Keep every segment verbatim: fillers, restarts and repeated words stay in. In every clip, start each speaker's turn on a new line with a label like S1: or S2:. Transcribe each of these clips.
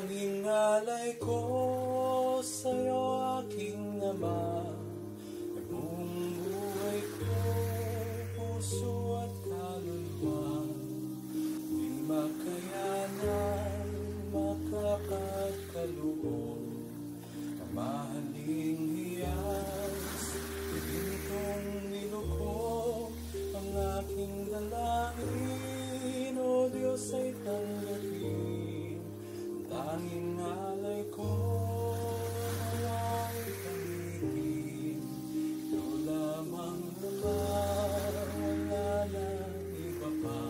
S1: Tanging alay ko sa'yo, aking Ama, ay buong buhay ko, puso at kaluluwa. Di makayanan, makapagkaloob, ang mahaling hiyas, ibintong niloko, ang aking dalangin, o Diyos ay tanggapin. Tanging alay ko, nawa'y gamitin. Ikaw lamang naman, wala nang iba pa.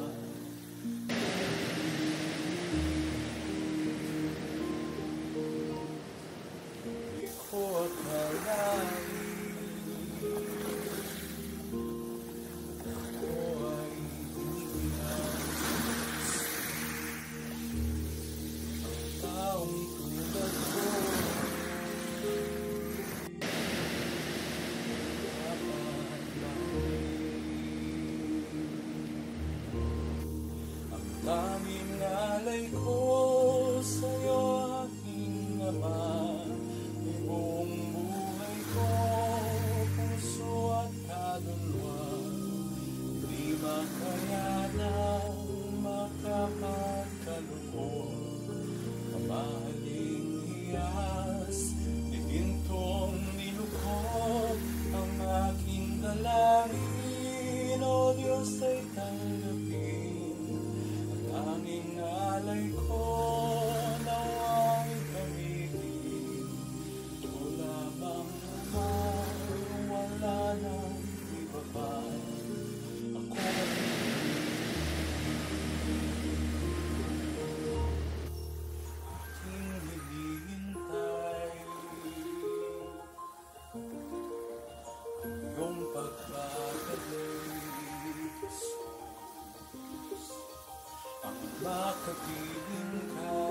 S1: Di ko akalain ako ay inigilas. Taong tulad ko dapat langin. Ang tanging alay ko sa'yo, aking Ama, ay buong buhay ko, puso at kaluluwa. Di makayanan, makapagkaloob, ang mahaling hiyas, ibintong nilukod, ang aking dalangin, o Diyos ay tanggapin. Ang tanging alay ko, nawa'y gamitin. Ito lamang naman, wala nang iba pa. Ako aking hinihintay, ang iyong pagbabalik, ang makapiling ka.